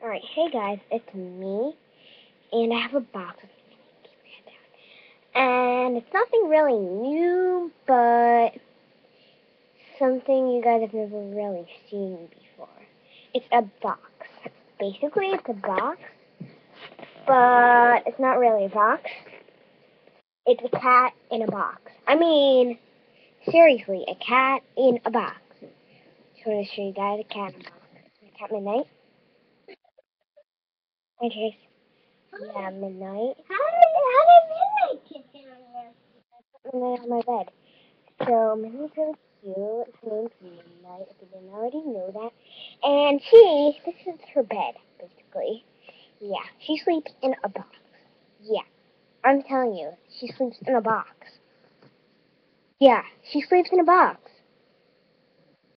Alright, hey guys, it's me, and I have a box with me. Keep my head down. And it's nothing really new, but something you guys have never really seen before. It's a box. Basically, it's a box, but it's not really a box. It's a cat in a box. I mean, seriously, a cat in a box. Just want to show you guys a cat in a box. Cat Midnight. Hi, Chase. Yeah, Midnight. How did Midnight get down there? Midnight on my bed. So, Midnight's really cute. Her name's Midnight, if you didn't already know that. And this is her bed, basically. Yeah, she sleeps in a box. Yeah, I'm telling you, she sleeps in a box. Yeah, she sleeps in a box.